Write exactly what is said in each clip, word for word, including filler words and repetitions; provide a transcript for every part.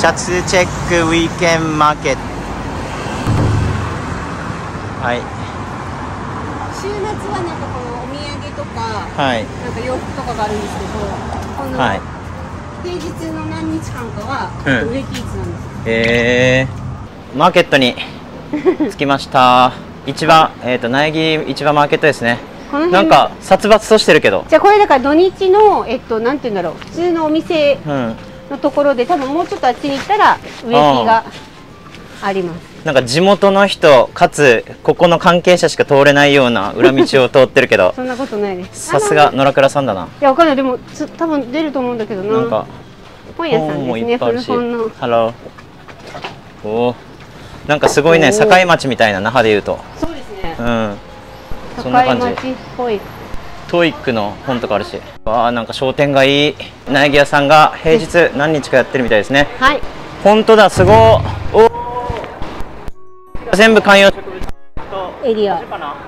シャツチェックウィーケンマーケット。はい。 週末はなんかこのお土産とか、 はい。 なんか洋服とかがあるんですけど、このはい。 平日の何日間かはうん売れ期日なんです。 へえー。マーケットに着きました。市場、えっ、ー、と苗木市場マーケットですね。なんか殺伐としてるけど。 じゃあこれだから土日のえっとなんていうんだろう、普通のお店のところで、多分もうちょっとあっちに行ったら植木があります。 なんか地元の人かつここの関係者しか通れないような裏道を通ってるけどそんなことないです。 さすが野良倉さんだな。 いやわかんない、でもつ多分出ると思うんだけどな。 なんか本屋さんですね。古本の。 ハロー。おお。なんかすごいね、境町みたいな、那覇でいうと。 そうですね。 うん。そんな感じ。 境町っぽい。 トイックの本とかあるし。わあ、なんか商店街、苗木屋さんが平日何日かやってるみたいですね。 はい。 本当だ、すごい。お。全部観葉植物エリア。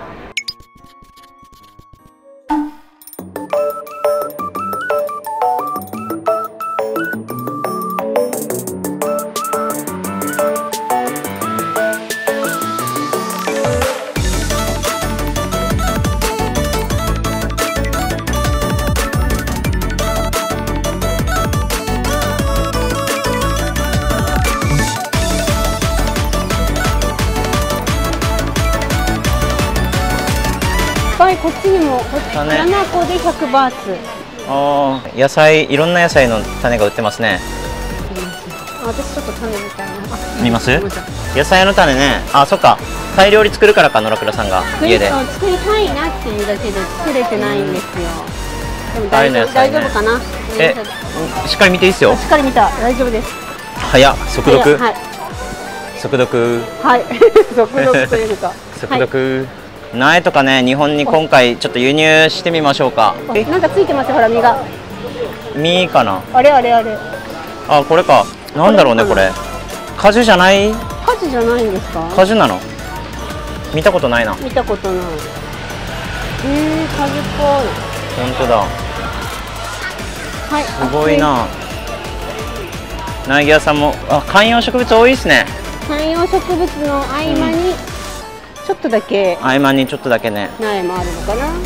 こっちにもななこでひゃくバーツ。 ああ、野菜、いろんな野菜の種が売ってますね。 私ちょっと種みたいな。 見ます？野菜の種ね。あ、そっか。タイ料理作るからか、野良倉さんが家で。 作りたいなっていうだけで作れてないんですよ。でも大丈夫、大丈夫かな。 え、しっかり見ていいですよ。 しっかり見た、大丈夫です。 早っ、速読。 はい。 速読。 はい。速読というか。 速読。苗とかね、日本に今回ちょっと輸入してみましょうか。 なんかついてますよ、ほら実が。 実かな。 あれあれあれ。 あ、これか。なんだろうね、これ。果樹じゃない？ 果樹じゃないんですか？ 果樹なの？見たことないな。 見たことない。ええ、果樹っぽい。 本当だ。 はい。 すごいな。苗木屋さんも、あ、観葉植物多いですね。 観葉植物の合間に。ちょっとだけ合間にちょっとだけね苗もあるのかな。うん、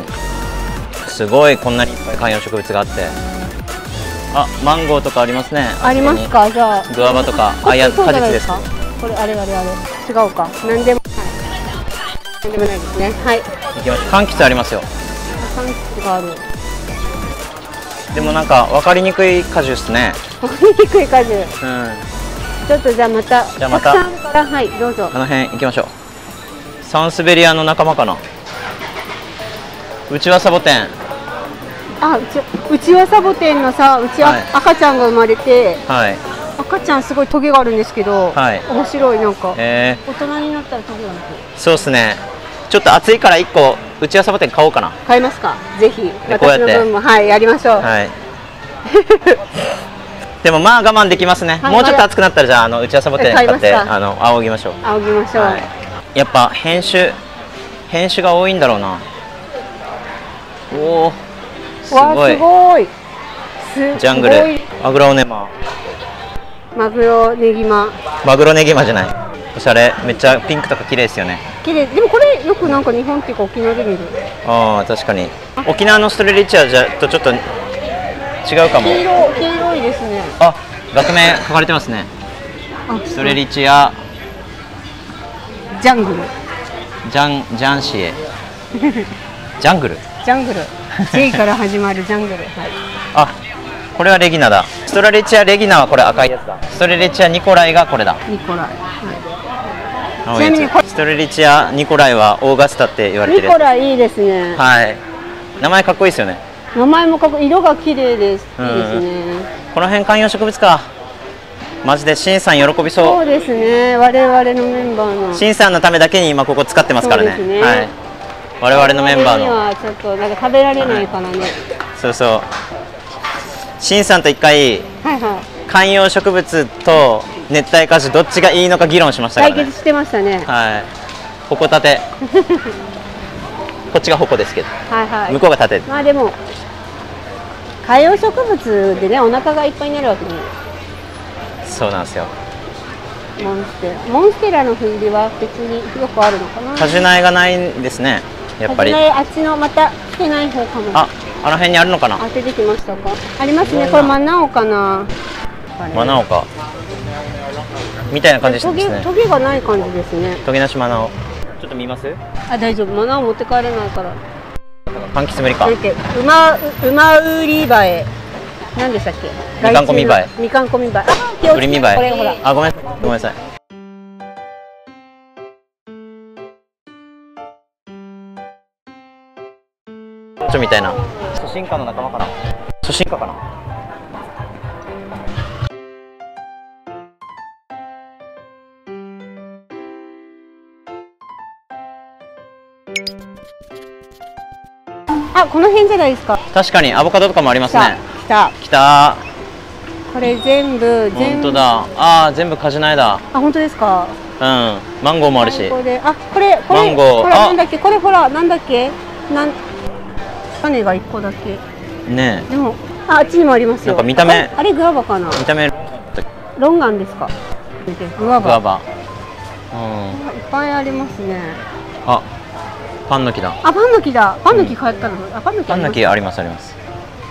すごいこんなにいっぱい観葉植物があって。あ、マンゴーとかありますね。 ありますか。じゃあグアバとか、あ、いや果実ですか。 これあれあれあれ違うか。何でも何でもないですね。はい、 行きましょう。柑橘ありますよ。 柑橘がある。 でもなんか分かりにくい果樹ですね。 分かりにくい果樹。うん、ちょっとじゃあまたじゃあまたたくさんあるから、はい、どうぞ。 あの辺行きましょう。サンスベリアの仲間かな。うちはサボテン。 あ、うちうちはサボテンのさ、うちは赤ちゃんが生まれて、はい、赤ちゃんすごいトゲがあるんですけど、はい、面白い。なんか、えー、大人になったらトゲがある。そうですね。ちょっと暑いからいっこうちはサボテン買おうかな。 買いますか。ぜひ私の分も、はい、やりましょう。はい。 でもまあ我慢できますね。はい、もうちょっと暑くなったらじゃああのうちはサボテン買ってあの仰ぎましょう。 仰ぎましょう。はい、 やっぱ変種変種が多いんだろうな。おお、すごい。 すごい。 ジャングル、マグロネマ。 マグロネギマ。 マグロネギマじゃない。おしゃれ、めっちゃピンクとか綺麗ですよね。 綺麗。でもこれよくなんか日本っていうか沖縄で見る。 ああ、確かに。沖縄のストレリチアじゃとちょっと違うかも。 黄色、黄色いですね。 あ、学名書かれてますね。ストレリチア。 ジャングル。 ジャンジャンシエ。ジャングル。 ジャングル。J から始まるジャングル。はい。 あ、これはレギナだ。ストレリチアレギナはこれ赤いやつだ。ストレリチアニコライがこれだ。 ニコライ。 はい、ちなみにストレリチアニコライはオーガスタって言われてる。 ニコライいいですね。 はい。名前かっこいいですよね。 名前もかっこいい。色が綺麗です。いいですね。 この辺観葉植物か。マジでシンさん喜びそう。 そうですね。我々のメンバーの。 シンさんのためだけに今ここ使ってますからね。そうですね。はい。我々のメンバーの。 はちょっとなんか食べられないからね。はい、 そうそう。シンさんと一回、はいはい、観葉植物と熱帯果樹どっちがいいのか議論しましたからね。 対決してましたね。 はい。ほこたて。こっちがほこですけど。はいはい。向こうがたて。 まあでも観葉植物でねお腹がいっぱいになるわけね。 そうなんですよ。 モンステラモンステラの斑入りは別によくあるのかな。 果樹苗がないんですね、やっぱり。 あっちのまた来てない方かも。 あ、あの辺にあるのかな。 あ、出てきましたか。ありますね。これマナオかな。 マナオかみたいな感じですね。 トゲがない感じですね。 トゲなしマナオ。ちょっと見ます？ あ、大丈夫。マナオ持って帰れないから。 柑橘無理か。 馬馬売り場へ。何でしたっけ？ みかんこみばえ。 みかんこみばえ。あ、 売りみばえ。これほら。あ、ごめんごめんなさい。ちょみたいな。初心家の仲間かな。初心家かな。 あ、この辺じゃないですか。 確かにアボカドとかもありますね。 来た。 来た。 これ全部全部。本当だ。ああ、全部果樹苗だ。 あ、本当ですか。 うん。マンゴーもあるし。 あ、これこれマンゴー。 ほらなんだっけ、これほらなんだっけ、なん種が一個だけ。ね。でもあ、あっちにもありますよ。 なんか見た目。 あれグアバかな。 見た目。 ロンガンですか。グアバ。 グアバ。 うん。いっぱいありますね。 あ。パンの木だ。 あ、パンの木だ。パンの木買ったの。あ、パンの木。 パンの木ありますあります。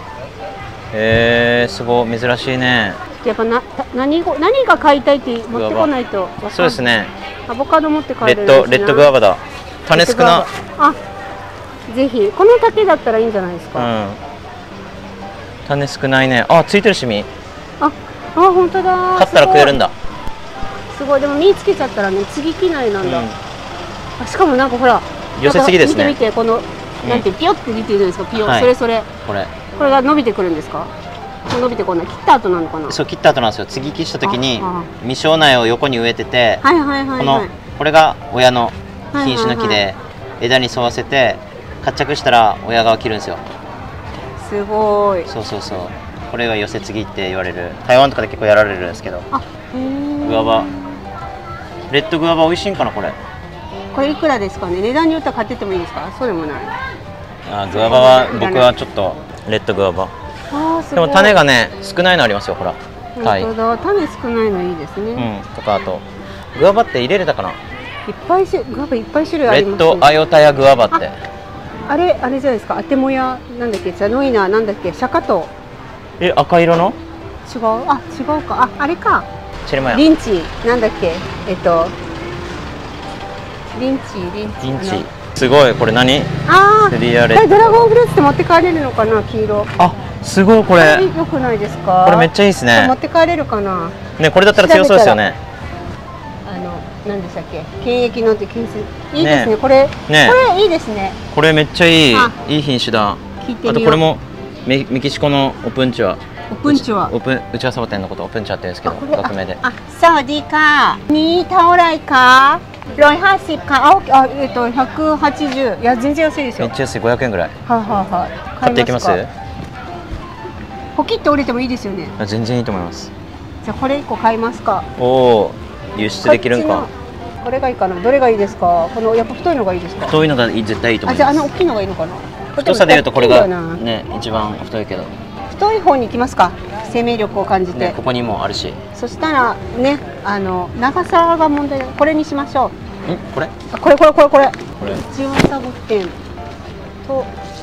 えー、すごい珍しいね。 やっぱな何ご何が買いたいって持ってこないと。 そうですね。 アボカド持って帰る。 レッドレッドグアバだ。種少な。 あ、ぜひこの竹だったらいいんじゃないですか。 うん。種少ないね。あ、ついてるし実。 あ、あ、本当だ。 買ったら食えるんだ。 すごい。でも実つけちゃったらね、接ぎ木苗なんだ。しかもなんかほら。 寄せすぎですね。 見て見て、このなんてピヨって出てるんですか。ピヨ、それそれ。 これ。 これが伸びてくるんですか。伸びてこない。切った後なのかな。 そう、切った後なんですよ。接ぎ木した時に未生苗を横に植えてて、 はいはいはい。 このこれが親の品種の木で枝に沿わせて活着したら親側切るんですよ。 すごい。 そうそうそう。これが寄せ継ぎって言われる。台湾とかで結構やられるんですけど。あ、グアバ。レッドグアバ美味しいんかなこれ。 これいくらですかね。値段によっては買ってってもいいですか。そうでもない。 あ、グアバは僕はちょっとレッドグアバ。あ、すごい。でも種がね少ないのありますよほら。 本当だ。種少ないのいいですね。 うん。とかあとグアバって入れれたかな。 いっぱいしグアバいっぱい種類あります。 レッドアヨタヤグアバって。 あれあれじゃないですか。アテモヤなんだっけ、ザノイナなんだっけ、シャカト。 え、赤色の？ 違う。あ、違うか。あ、あれか。 チェルマヤ。 リンチなんだっけ。えっと。リンチリンチ。 リンチ。すごいこれ何？ ああ。これドラゴンフルーツって持って帰れるのかな、黄色。 あ、すごいこれ。 良くないですか？ これめっちゃいいですね。 持って帰れるかな。 ね、これだったら強そうですよね。 あの何でしたっけ？検疫のって検出。いいですねこれ。ね。これいいですね。 これめっちゃいいいい品種だ。あとこれもメメキシコのオプンチュア。 オプンチュア。 オプンうちわサボテンのことオプンチュアって言うんですけど、学名で。 あ、サワディカ。にタオライか。ร้อยห้าสิบか。あ、えっと百八十。いや全然安いですよ。 めっちゃ安いごひゃくえんぐらい。 はいはいはい。 買っていきます？ ポキって折れてもいいですよね。 全然いいと思います。 じゃあこれ一個買いますか。 おお、輸出できるんか。 これがいいかな。どれがいいですか。このやっぱ太いのがいいですか。 太いのが絶対いいと思います。 あ、じゃああの大きいのがいいのかな。 太さでいうとこれがね一番太いけど。 太い方に行きますか。生命力を感じて。 ね、ここにもあるし。 そしたらね、あの長さが問題。これにしましょう。 ん、これ？ あ、これこれこれこれ。 これ。 うちわサボテンと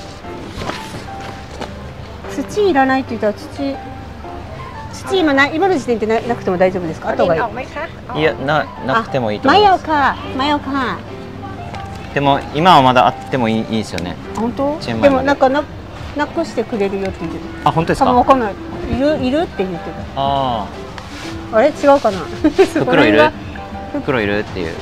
土いらないって言ったら土。土今な今の時点でななくても大丈夫ですか。後がいい。 いやななくてもいいと思います。 マヨかマヨか。 でも今はまだあってもいいいいですよね。 本当？でもなんかななくしてくれるよって言ってた。 あ、本当ですか。 わかんない。いるいるって言ってた。 ああ。あれ違うかな。 袋いる？袋いるっていう。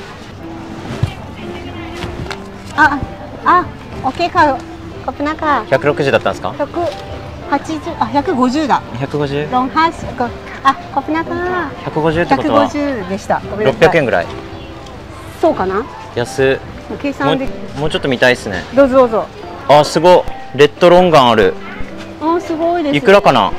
ああ、オッケーか。コプナか。 百六十だったんですか？ 百八十、あ、百五十だ。 百五十。 ロンハース、あ、コプナか。 百五十ってことは。 百五十でした。 六百円ぐらい。 そうかな。 安。 計算で。 もうちょっと見たいですね。 どうぞどうぞ。 あ、すごい。レッドロンガンある。 あ、すごいです。 いくらかな。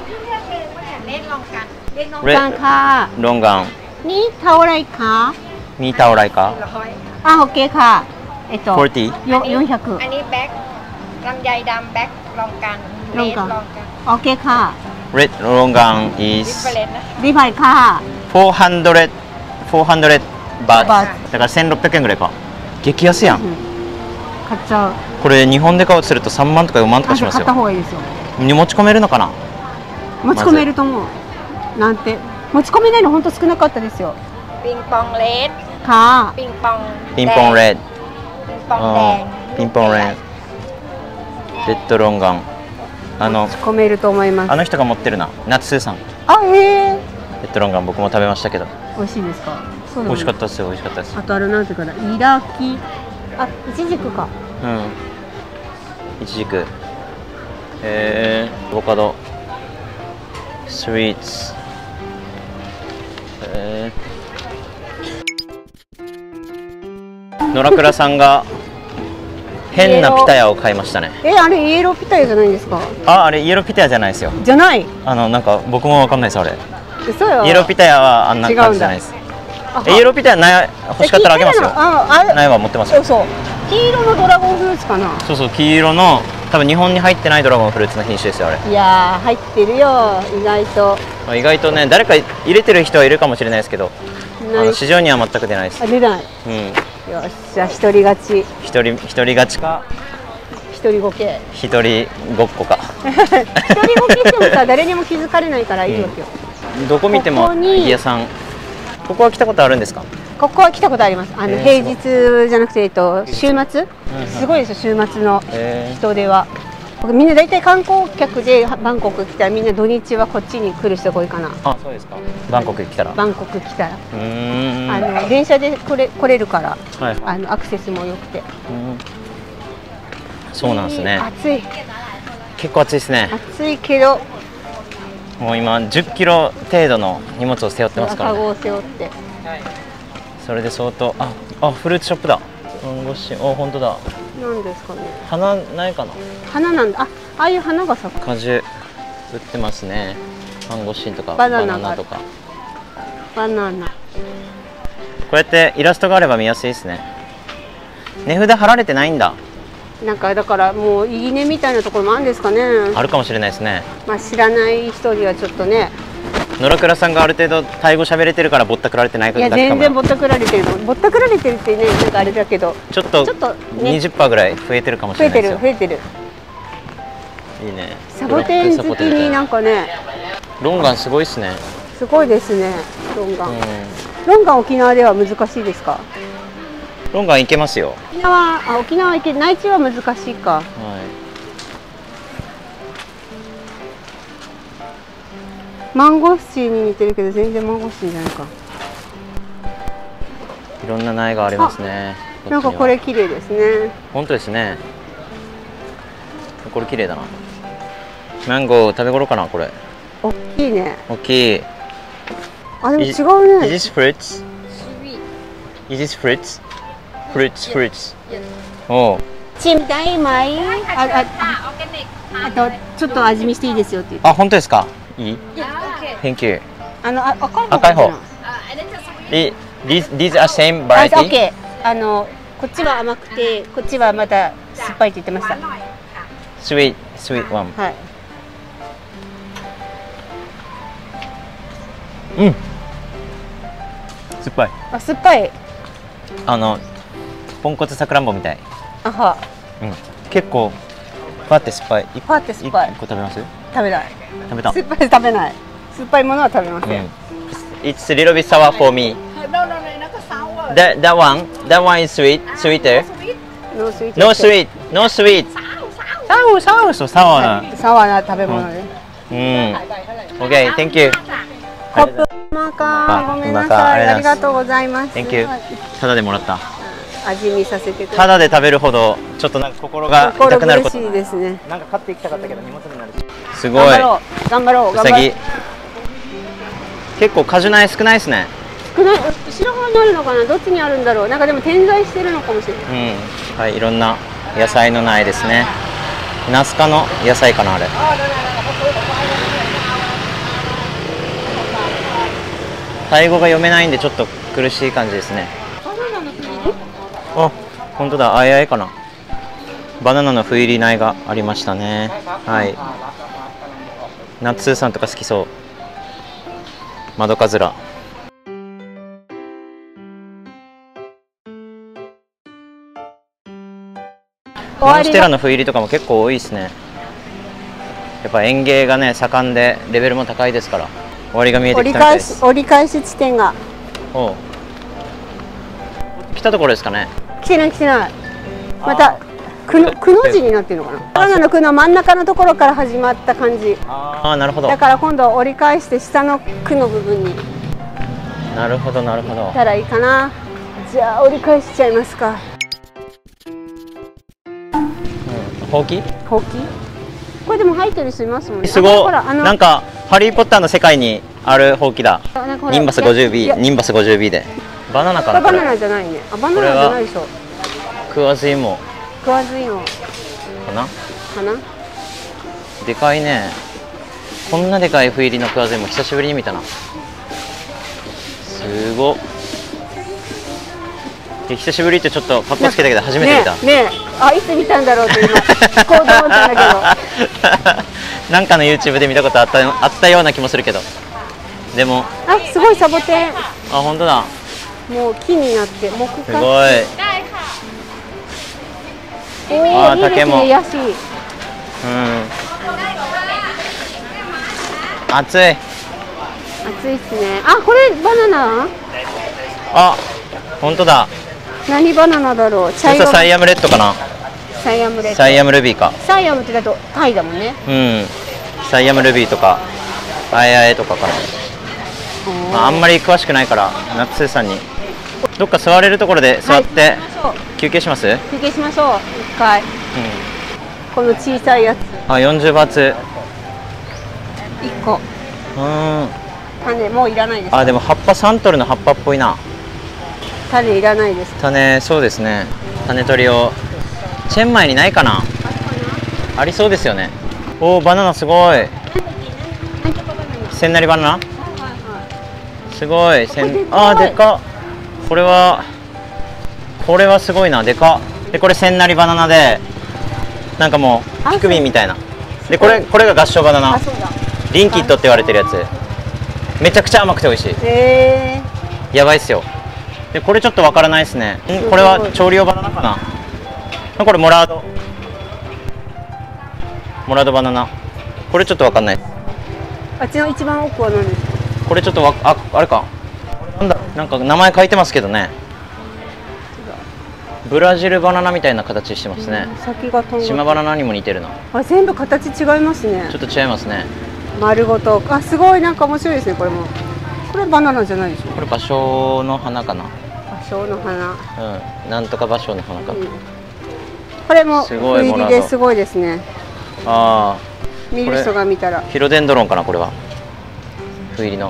レンガンか。 ロンガン。 にタオライか。 にタオライか。 あ、オッケーか。えっと。 フォーティー。 よ四百。 อันนี้แบ็คลำไยดำแบ็คลองกันロンガン。オッケーか。 red longan is リヴァイか。 four hundred four hundredバーツ。だから千六百円ぐらいか。激安やん。 買っちゃう。 これ日本で買おうとすると三万とか四万とかしますよ。 買った方がいいですよ。 持ち込めるのかな。 持ち込めると思う。なんて持ち込めないの本当少なかったですよ。 ピンポンレッドか。 ピンポンピンポンレッド。 ピンポンレッド。ピンポンレッド。レッドロンガン。あの持ち込めると思います。 あの人が持ってるな。夏スーさん。 あ、へえ。 レッドロンガン僕も食べましたけど。 美味しいですか。 美味しかったですよ。美味しかったです。 あとあれなんていうかな、イラキ。あ、イチジクか。 うん。イチジク。えー、アボカド。スイーツ。えー、野良倉さんが変なピタヤを買いましたね。 え、あれイエローピタヤじゃないんですか。 あ、あれイエローピタヤじゃないですよ。 じゃない。 あのなんか僕もわかんないですあれ。 嘘よ。 イエローピタヤはあんな感じじゃないです。イエローピタヤない欲しかったらあげますよ。ないは持ってますよ。 そうそう。黄色のドラゴンフルーツかな。 そうそう、黄色の多分日本に入ってないドラゴンフルーツの品種ですよあれ。 いやー入ってるよ意外と。 意外とね、誰か入れてる人はいるかもしれないですけど、あの市場には全く出ないです。 あ、出ない。 うん。 よし、じゃあ一人勝ち。 一人一人勝ちか。 一人ごけ。 一人ごっこか。 一人ごけしてもさ、誰にも気づかれないからいいわけよ。 うん、どこ見ても家屋さん。ここは来たことあるんですか。 ここは来たことあります。あの、えー、平日じゃなくて、えっと、週末。すごいですよ、週末の人手は。僕みんな大体観光客でバンコク来たらみんな土日はこっちに来る人が多いかな。 あ、そうですか。バンコク来たら。 バンコク来たら。 うん。 あの電車で来れ来れるから、 はい、 あのアクセスも良くて。 そうなんですね。 暑い。 結構暑いですね。 暑いけど。 もう今じゅっキロ程度の荷物を背負ってますからね。 カゴを背負って。 それで相当、あ、あ、フルーツショップだ。マンゴシン、お、本当だ。 なんですかね。 花ないかな。 花なんだ。あ、ああいう花が咲く。 果樹売ってますね。マンゴシンとかバナナとか。 バナナ。こうやってイラストがあれば見やすいですね。値札貼られてないんだ。 なんかだからもういいねみたいなところもあるんですかね。 あるかもしれないですね。 まあ知らない人にはちょっとね。 野良倉さんがある程度タイ語喋れてるからぼったくられてないか。 いや全然ぼったくられてる。ぼったくられてるってね、なんかあれだけど。 ちょっとちょっとにじゅっパーセントぐらい増えてるかもしれないですよ。 増えてる増えてる。いいね。 サボテン好きになんかね。 ロンガンすごいですね。 すごいですね。ロンガン。ロンガン沖縄では難しいですか。 ロンガン行けますよ。 沖縄、あ、沖縄行け、内地は難しいか。はい。マンゴスチンに似てるけど、全然マンゴスチンじゃないか。 いろんな苗がありますね。 なんかこれ綺麗ですね。 本当ですね。これ綺麗だな。マンゴー食べ頃かな、これ。 大きいね。 大きい。 あ、でも違うね。 Is this fruits? Is this fruits? Fruits, fruits. お。 チンダイマイ。あ、あ、あとちょっと味見していいですよって言って。 あ、本当ですか。いい。Thank you. あの、赤い方。 赤い方。These these are same variety. オッケー。あの、こっちは甘くて、こっちはまた酸っぱいって言ってました。 Sweet, sweet one. はい。 うん。酸っぱい。 あ、酸っぱい。 あのポンコツさくらんぼみたい。 あは。 うん。結構パって酸っぱい。 パって酸っぱい。 一個食べます？ 食べない。 食べた。 酸っぱい食べない。酸っぱいものは食べません。 It's a little bit sour for me. No, no, no, not sour. That that one, that one is sweet, sweeter. No sweet. No sweet, no sweet. サウサウそうサワーな。 サワーな食べ物で。 うん。Okay, thank you. コップマーカー、ごめんなさい。ありがとうございます。 Thank you. ただでもらった。 味見させてください。 ただで食べるほどちょっとなんか心が痛くなること。 心苦しいですね。 なんか買っていきたかったけど荷物になるし。すごい。 頑張ろう。頑張ろう。 うさぎ。結構果樹苗少ないですね。 少ない。後ろ側にあるのかな。どっちにあるんだろう。なんかでも点在してるのかもしれない。 うん。はい、いろんな野菜の苗ですね。ナス科の野菜かなあれ。タイ語が読めないんでちょっと苦しい感じですね。あ、本当だ。あいあいかな。バナナの斑入り苗がありましたね。はい。 ナッツーさんとか好きそう。マドカズラ。モンステラの斑入りとかも結構多いですね。やっぱ園芸がね盛んでレベルも高いですから。終わりが見えてきたみたいです。 折り返し地点が。 おう。来たところですかね。 来てない来てない。またくのくの字になってるのかな。バナナのくの真ん中のところから始まった感じ。 ああ、なるほど。 だから今度折り返して下のくの部分に。 なるほどなるほど。 たらいいかな。じゃあ折り返しちゃいますか。 ほうき？ ほうき？これでも入ってる人いますもんね。 すごい。なんかハリーポッターの世界にあるほうきだ。ニンバス ごじゅうビー、ニンバス ごじゅうビー で。バナナかな。 バナナじゃないね。あ、バナナじゃないでしょ。 食わず芋。 食わず芋。 かな？ かな？ でかいね。こんなでかい斑入りの食わず芋久しぶりに見たな。すごっ。久しぶりってちょっとカッコつけたけど初めて見た。 ねえ、あ、いつ見たんだろうって今聞こうと思ったんだけど。なんかの ユーチューブ で見たことあったあったような気もするけど。でも。 あ、すごいサボテン。 あ、本当だ。 もう木になって木化。 すごい。 おお、いいですね、ヤシ。うん。 暑い。 暑いっすね。あ、これバナナ？ あ、本当だ。 何バナナだろう。 茶色。サイアムレッドかな。 サイアムレッド。 サイアムルビーか。 サイアムってだとタイだもんね。 うん。サイアムルビーとかあえあえとかかな。まあ、あんまり詳しくないからナッツーさんにどっか座れるところで座って休憩します？ 休憩しましょう。一回。うん。この小さいやつ。 あ、よんじゅうバーツ。 一個。 うん。 種もういらないです。 あ、でも葉っぱさん取るの葉っぱっぽいな。 種いらないです。 種、そうですね。種取りをチェンマイにないかな。ありそうですよね。おお、バナナすごい。千成バナナ。すごい。せん、あー、でかっ。これは。これはすごいな、でかっ。で、これ千成バナナで。なんかもう、ピクミンみたいな。で、これ、これが合唱バナナ。リンキッドって言われてるやつ。めちゃくちゃ甘くて美味しい。 へー。やばいっすよ。で、これちょっとわからないですね。ん、これは調理用バナナかな。これモラード。モラードバナナ。これちょっとわかんない。 あっちの一番奥は何ですか。 これちょっとわ、あ、あれか。なんだ、なんか名前書いてますけどね。ブラジルバナナみたいな形してますね。 先がとんが島バナナにも似てるな。 あ、全部形違いますね。 ちょっと違いますね。 丸ごと。あ、すごい、なんか面白いですね、これも。これバナナじゃないでしょ。 これ芭蕉の花かな。 芭蕉の花。 うん、なんとか芭蕉の花か。うん、 これも斑入りですごいですね。 ああ。 見る人が見たら。 ヒロデンドロンかな、これは。斑入りの。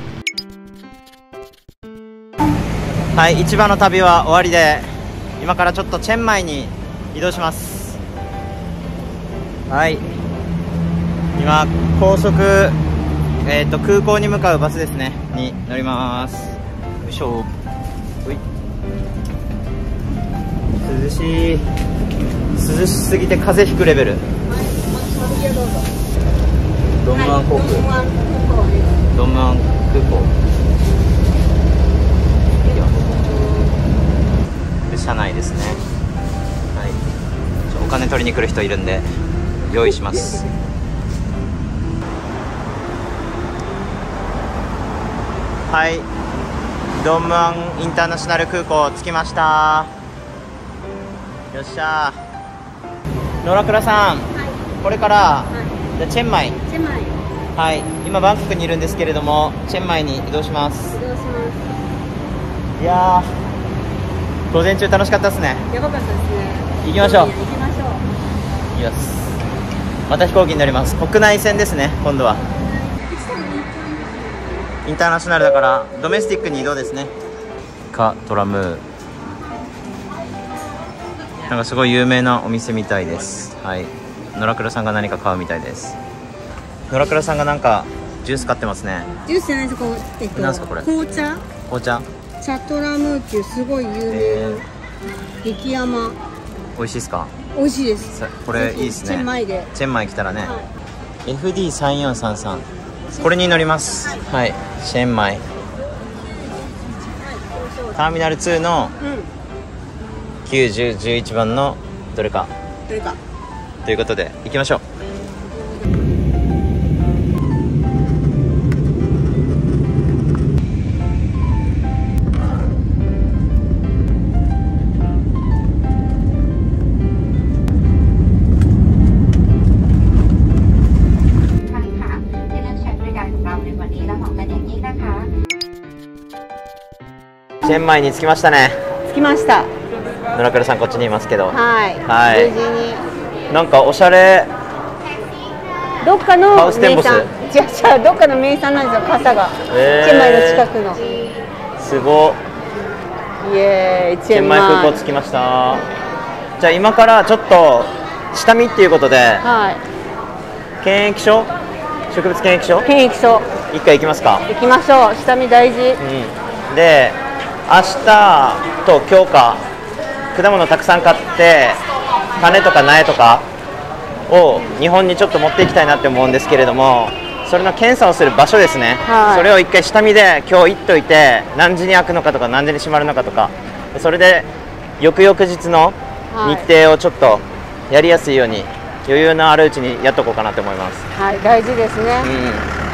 はい、市場の旅は終わりで、今からちょっとチェンマイに移動します。はい。今高速、えー、と空港に向かうバスですねに乗ります。よいしょ。うい、涼しい。涼しすぎて風邪ひくレベル。ドンムアン航空、ドンムアン空港で車内ですね。はい、ちょお金取りに来る人いるんで用意します。はい、ドンムアンインターナショナル空港着きました。よっしゃー。野良倉さん、はい、これから、はい、じゃチェンマイ、 チェンマイ、 はい、今バンコクにいるんですけれども、チェンマイに移動します。 移動します。 いやー、午前中楽しかったですね。 やばかったですね。 行きましょう。 行きましょう。 行きます。また飛行機に乗ります。国内線ですね、今度は。インターナショナルだからドメスティックに移動ですね。カトラムー、なんかすごい有名なお店みたいです。はい、野良倉さんが何か買うみたいです。野良倉さんがなんかジュース買ってますね。 ジュースじゃないですか、えっと、 なんですかこれ。 紅茶、 紅茶、 チャトラムーっていうすごい有名な、えー、激甘。美味しいですか。 美味しいです。 これいいですね。 チェンマイで、 チェンマイ来たらね、はエフディーさんよんさんさん、 これに乗ります。はい、チェンマイターミナルツーのきゅう、じゅう、じゅういちばんのどれかどれかということで行きましょう。チェンマイに着きましたね。 着きました。 野良倉さんこっちにいますけど、 はい、 はい、 無事に。 なんかおしゃれ。 どっかのハウステンボス。 名産、違う違う、どっかの名産なんですよ、傘が。 えー、 チェンマイの近くの。 すご。 イエーイ、 チェンマイ空港着きました。じゃあ今からちょっと下見っていうことで、 はい、 検疫所、植物検疫所、 検疫所一回行きますか。 行きましょう。下見大事。 うん、で明日と今日か果物たくさん買って種とか苗とかを日本にちょっと持っていきたいなって思うんですけれども、それの検査をする場所ですね、はい、それを一回下見で今日行っといて、何時に開くのかとか何時に閉まるのかとか、それで翌々日の日程をちょっとやりやすいように余裕のあるうちにやっとこうかなと思います。 はい、大事ですね、うん、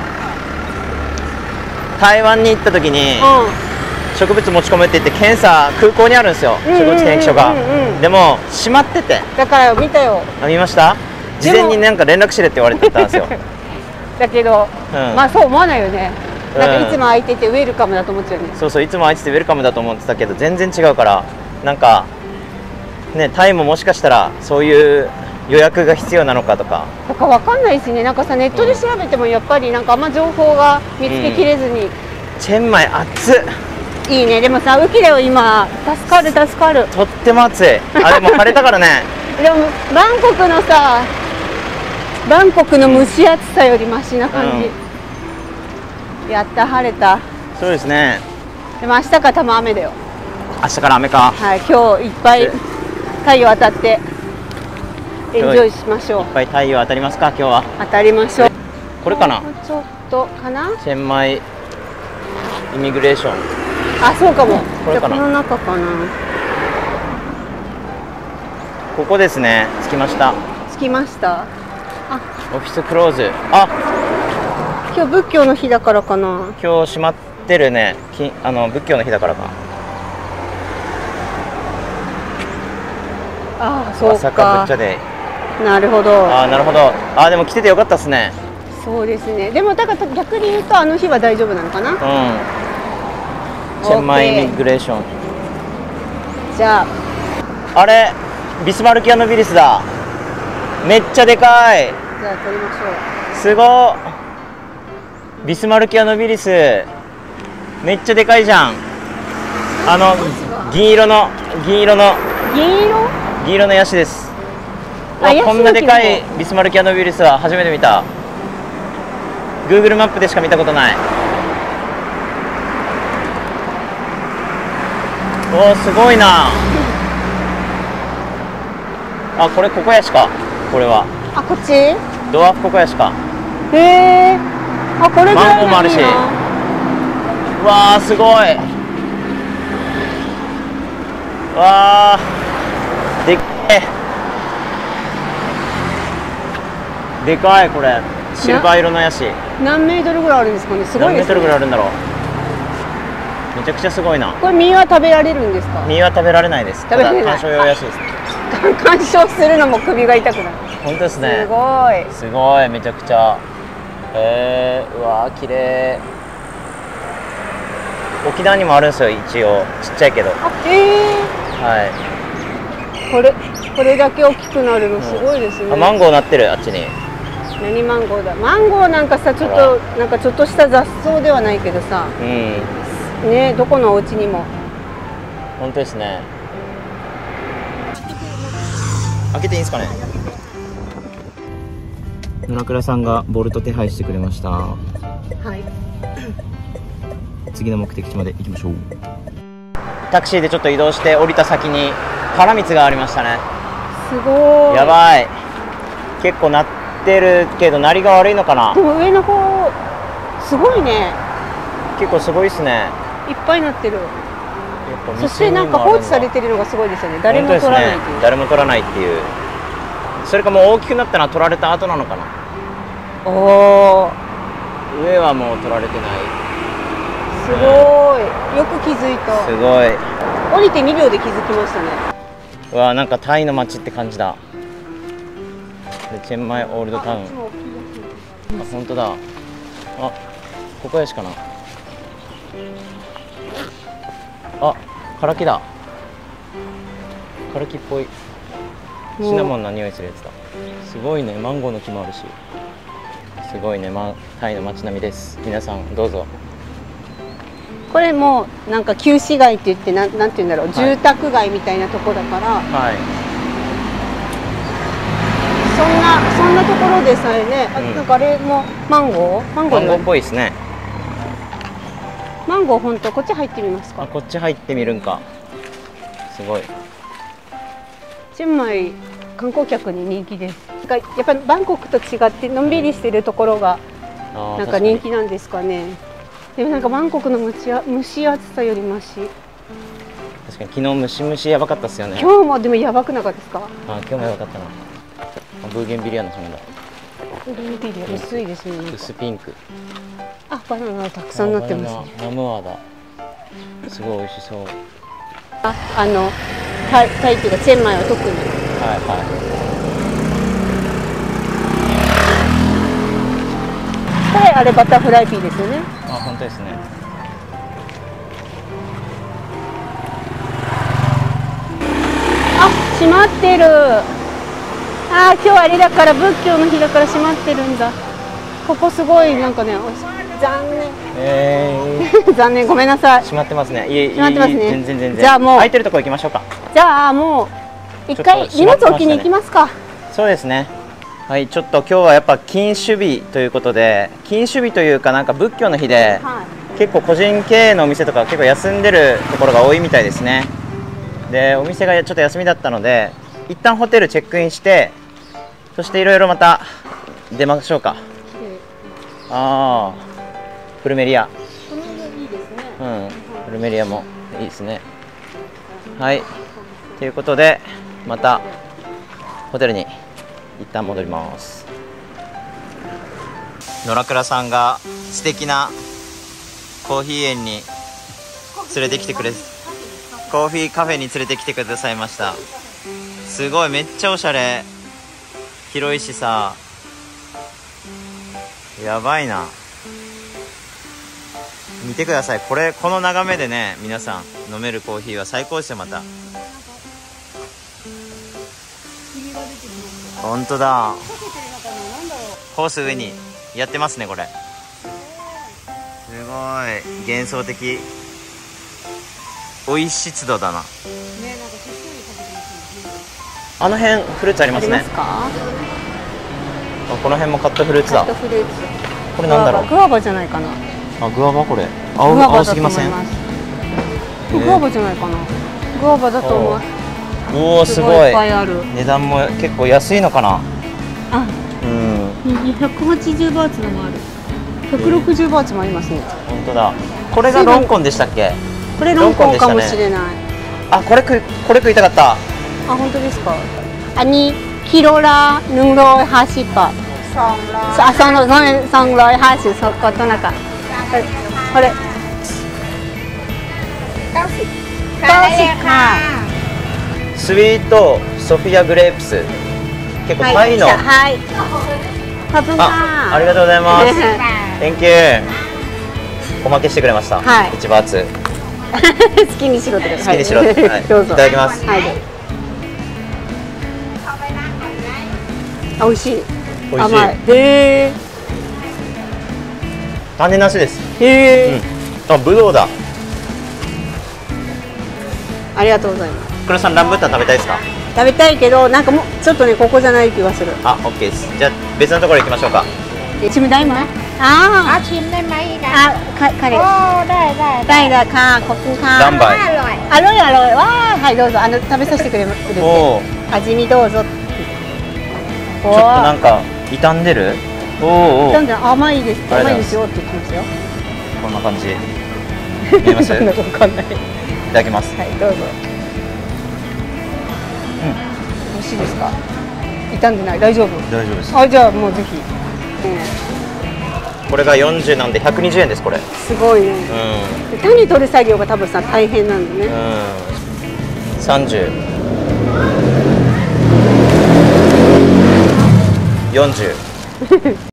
台湾に行った時に、うん、植物持ち込むって言って検査空港にあるんですよ、植物検疫所が。でも閉まってて、 だから見たよ。 あ、見ました。事前になんか連絡してって言われてたんですよだけど、うん、まあそう思わないよね。なんかいつも空いててウェルカムだと思っちゃうね、うん、そうそう、いつも空いててウェルカムだと思ってたけど全然違うから、なんかね、タイももしかしたらそういう予約が必要なのかとかなんかわかんないしね。なんかさ、ネットで調べてもやっぱりなんかあんま情報が見つけきれずに、うん、 チェンマイ暑っ。 いいね。でもさ、雨季だよ今。助かる助かる。 とっても暑い。あ、でも晴れたからねでもバンコクのさ、バンコクの蒸し暑さよりマシな感じ、うん、やった、晴れた。 そうですね。 でも明日から多分雨だよ。 明日から雨か。 はい、今日いっぱい太陽当たってエンジョイしましょう。いっぱい太陽当たりますか今日は。 当たりましょう。 これかな、 ちょっとかな。 チェンマイイミグレーション。 あ、そうかも。 これかな。 この中かな。 ここですね。着きました。 着きました。あ、 オフィスクローズ。あ、 今日仏教の日だからかな。 今日閉まってるね。きあの仏教の日だからか。 あ、そうか。 朝かぶっちゃで。 なるほど。 あ、なるほど。あ、でも来ててよかったですね。 そうですね。でもだから逆に言うとあの日は大丈夫なのかな。うん。 チェンマイイミグレーション。 じゃあ。あれ、ビスマルキアノビリスだ。めっちゃでかい。 じゃあ撮りましょう。 すごっ。ビスマルキアノビリス。めっちゃでかいじゃん。あの銀色の銀色の銀色銀色のヤシです。わ、こんなでかいビスマルキアノビリスは初めて見た。Google マップでしか見たことない。おー、すごいな。あ、これココヤシか。これは。 あ、こっちドワーフココヤシか。 へえ。あ、これぐらいマンゴーもあるし。うわー、すごい。わー、でっけえ。でかい。これシルバー色のヤシ。 何メートルぐらいあるんですかね。すごいですね。 何メートルぐらいあるんだろう。めちゃくちゃすごいな。 これ実は食べられるんですか。 実は食べられないです。 食べられない。 ただ観賞用ヤシです。 鑑賞するのも首が痛くなる。 本当ですね。 すごい。 すごい、めちゃくちゃ。へえ、うわー、綺麗。沖縄にもあるんですよ、一応。ちっちゃいけど。 あ、へえ。 はい。 これ、これだけ大きくなるのすごいですね。 うん、あ、マンゴーなってる、あっちに。 何マンゴーだ。マンゴーなんかさ、ちょっと、なんかちょっとした雑草ではないけどさ。うん。ね、どこのお家にも。 本当ですね。開けていいんですかね。野良倉さんがボルト手配してくれました。はい。次の目的地まで行きましょう。タクシーでちょっと移動して降りた先に唐蜜がありましたね。 すごい。 やばい。結構なってるけど、鳴りが悪いのかな。 でも上の方すごいね。 結構すごいですね。 いっぱいなってる。 やっぱそしてなんか放置されてるのがすごいですよね。誰も取らないっていう。 ね、誰も取らないっていう。それかもう大きくなったのは取られた後なのかな。 おお。 上はもう取られてない。 すごい。よく気づいた。 すごい。 降りてにびょうで気づきましたね。 うわ、なんかタイの街って感じだ。でチェンマイオールドタウン。あ、本当だ。あ、ここやしかな。あ、カラキだ。カラキっぽい。シナモンの匂いするやつだ。すごいね、マンゴーの木もあるし。すごいね、ま、タイの街並みです。皆さんどうぞ。 これもなんか旧市街って言ってなんなんて言うんだろう、 はい、 住宅街みたいなとこだから、 はい、 そんなそんなところでさえね、あ、うん、なんかあれもマンゴーマンゴーマンゴーっぽいですね。 マンゴー本当こっち入ってみますか。 あ、こっち入ってみるんか。すごい。 チェンマイ観光客に人気です。やっぱりバンコクと違ってのんびりしてるところがなんか人気なんですかね。でもなんかバンコクの蒸し蒸し暑さよりマシ。 確かに昨日ムシムシやばかったですよね。 今日もでもやばくなかったですか。 あ、今日もやばかったな。ブーゲンビリアの花だ。 ブーゲンビリア薄いですね。 薄ピンク。 あ、バナナがたくさんなってますね。 マムアだ。すごい美味しそう。 あ、あのタイタイっていうかチェンマイは特に。はいはい。これあれバタフライピーですよね。 あ、本当ですね。 あ、閉まってる。あ、今日あれだから仏教の日だから閉まってるんだ。ここすごいなんかね、残念。えー、残念、ごめんなさい。 閉まってますね。いえ、 閉まってますね。 全然全然。 じゃあもう空いてるところ行きましょうか。 じゃあもう一回荷物置きに行きますか。 そうですね。はい、ちょっと今日はやっぱ禁酒日ということで、禁酒日というかなんか仏教の日で、はい、結構個人経営のお店とか結構休んでるところが多いみたいですね。で、お店がちょっと休みだったので、一旦ホテルチェックインして、そしていろいろまた出ましょうか。うん、ああ、プルメリア。 この辺いいですね。 うん、プルメリアもいいですね。はい、ということでまたホテルに一旦戻ります。野良倉さんが素敵なコーヒー園に連れてきてくれ、コーヒーカフェに連れてきてくださいました。すごい、めっちゃおしゃれ、広いしさ、やばいな。見てください、これ、この眺めでね、皆さん飲めるコーヒーは最高ですよ。また本当だ、ホース上にやってますね。これすごい幻想的、おい湿度だな。あの辺フルーツありますね。あ、この辺もカットフルーツだ。これなんだろう。 グアバじゃないかな。 あ、グアバ、これ青青すぎません？ グアバじゃないかな。グアバだと思う。 おお、すごい。値段も結構安いのかな。 あ、うん。ひゃくはちじゅうバーツのもある。ひゃくろくじゅうバーツもありますね。 本当だ。これがロンコンでしたっけ？ これロンコンかもしれない。 あ、これ食これ食いたかった。 あ、本当ですか。อันนี้กิโลละหนึ่งร้อยห้าสิบบาทสองร้อยอ่ะสองร้อยสองร้อยห้าสิบことなんかこれเก้าสิบเก้าสิบค่ะスイートソフィアグレープス、結構タイの、 はい、ขอบคุณค่ะ。 ありがとうございます。Thank you。おまけしてくれました。はい。一バーツ。 好きにしろって。 好きにしろ。はい。どうぞ。いただきます。はい。 美味しい。 美味しい。 甘い。へえ。 種なしです。 へえ。 あ、ぶどうだ。 ありがとうございます。 黒さん、ランブッタン食べたいですか？ 食べたいけど、なんかもうちょっとね、ここじゃない気がする。 あ、オッケーです。じゃあ別のところ行きましょうか。 ชิมได้ไหมああ、ชิมได้ไหมあ、カレー。お、ได้ได้ได้ได้ค่ะขอบคุณค่ะ。 ダンバイ。 อร่อยอร่อยอร่อยわあ、はいどうぞあの食べさせてくれくれて。味見どうぞ。 ちょっとなんか傷んでる。おーおー、 なんで甘いですありがとうございます甘いですよって言ってますよ。 こんな感じ見えます？ なんだかわかんない。 いただきます。 はいどうぞ。 うん、 美味しいですか？傷んでない大丈夫？ 大丈夫です。 あじゃあもうぜひ。ねこれがよんじゅうなんでひゃくにじゅうえんですこれ。 すごいね。 うで種取る作業が多分さ大変なんでね。 んうん、さんじゅう、よんじゅう